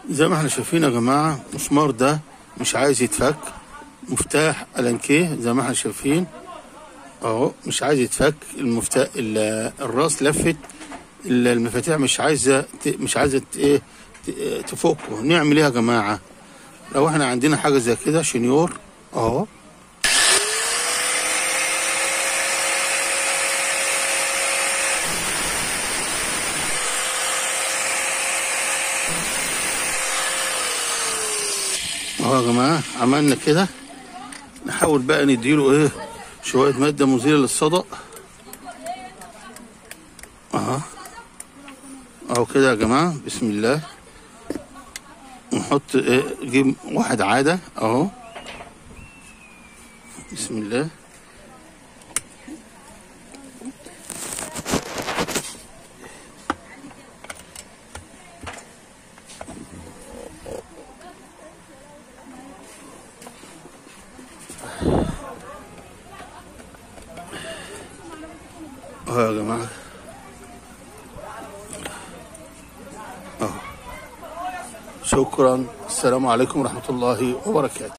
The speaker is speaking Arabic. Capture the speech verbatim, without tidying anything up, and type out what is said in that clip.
زي ما احنا شايفين يا جماعة، المسمار ده مش عايز يتفك. مفتاح الانكيه زي ما احنا شايفين اهو مش عايز يتفك. المفتاح الراس لفت، المفاتيح مش عايزه مش عايزه ايه تفكه. نعمل ايه يا جماعة؟ لو احنا عندنا حاجة زي كده شنيور اهو، اهو يا جماعة عملنا كده. نحاول بقى نديله ايه شوية مادة مزيلة للصدأ اهو اهو كده يا جماعة. بسم الله. نحط ايه، نجيب واحد عادة اهو. بسم الله. اهو يا جماعة اهو. شكرا. السلام عليكم ورحمة الله وبركاته.